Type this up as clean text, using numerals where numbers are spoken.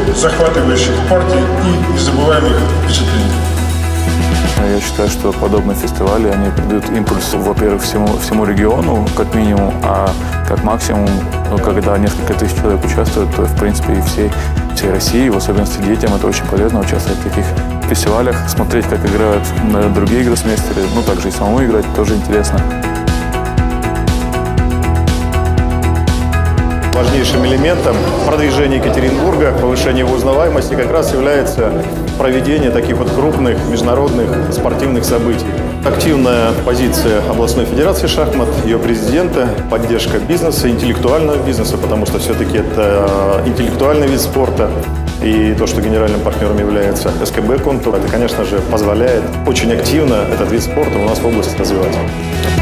захватывающих партий и незабываемых впечатлений. Я считаю, что подобные фестивали, они придают импульс, во-первых, всему региону, как минимум, а как максимум, когда несколько тысяч человек участвуют, то, в принципе, и всей России, в особенности детям, это очень полезно участвовать в таких фестивалях, смотреть, как играют другие гроссмейстеры, также и самому играть тоже интересно. Важнейшим элементом продвижения Екатеринбурга, повышения его узнаваемости как раз является проведение таких вот крупных международных спортивных событий. Активная позиция областной федерации шахмат, ее президента, поддержка бизнеса, интеллектуального бизнеса, потому что все-таки это интеллектуальный вид спорта. И то, что генеральным партнером является СКБ «Контур», это, конечно же, позволяет очень активно этот вид спорта у нас в области развивать.